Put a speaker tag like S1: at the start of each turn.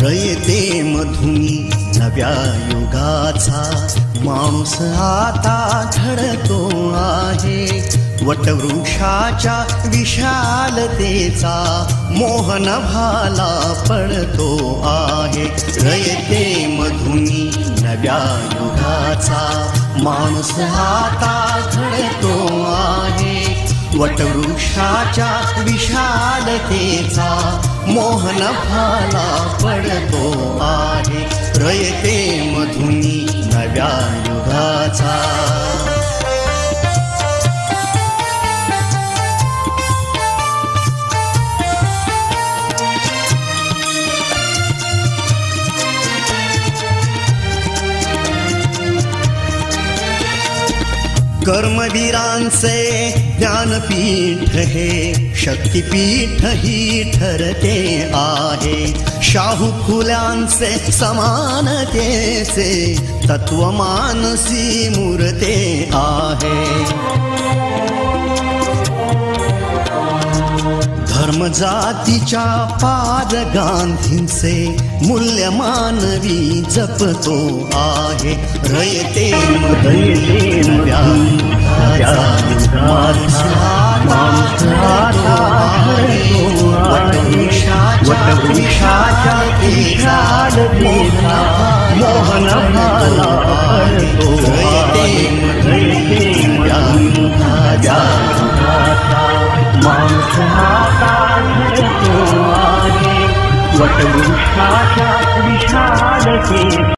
S1: रयते मधुनी नव्या युगाचा माणूस आता घडतो आहे. वटवृक्षाच्या विशालतेचा मोहन भाला पडतो आहे. रयते मधुनी नव्या युगाचा माणूस आता घडतो आहे. वटवृक्षाच्या विशालतेचा मोहन भाला पडतो आहे. रयते मधुनी नव्या युगाचा. कर्मवीरांचे ज्ञानपीठ हे शक्तिपीठ ही ठरते आहे. शाहू फुल्यांचे समानतेचे तत्व मानसी मूर्ते आहे. धर्म जातीच्या पार गांधींचे मूल्य मानवी जपतो आहे. रयते मधुनी नव्या वटवृक्षाच्या मोहन भाला पडतो. रयते मधुनी नव्या माणूस आता घडतो आहे. वटवृक्षाच्या विशालते